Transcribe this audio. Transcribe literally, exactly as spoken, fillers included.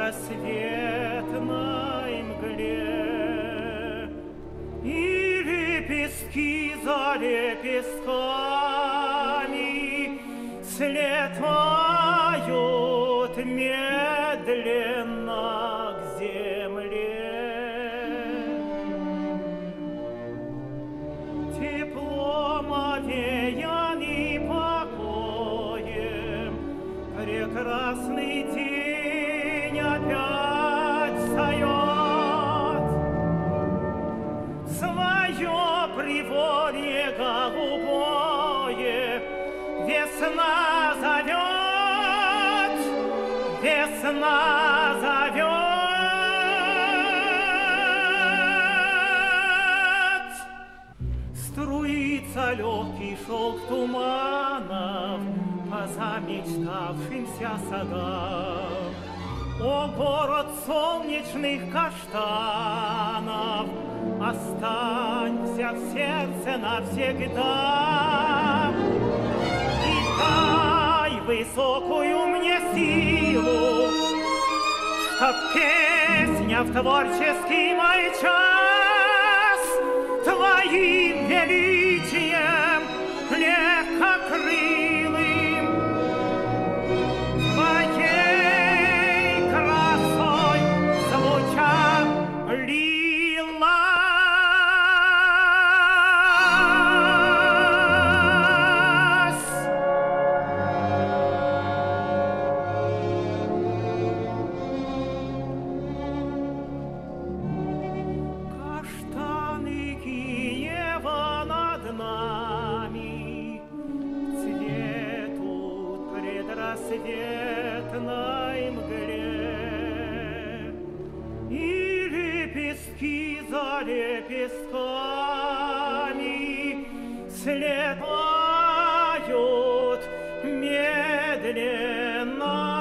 предрассветной мгле, и лепестки за лепестками слетают медленно к земле. Теплом овеян и покоем прекрасный день опять встает. Свое приволье голубое весна зовет, весна зовет. Струится легкий шелк туманов по замечтавшимся садам. О, город солнечных каштанов, останься в сердце навсегда. И дай высокую мне силу, чтоб песня в творческий мой час твоим величием легкокрылым, твоей красой звуча лилась. Каштаны Киева над нами цветут предрассветной мгле, и лепестки за лепестками слетают медленно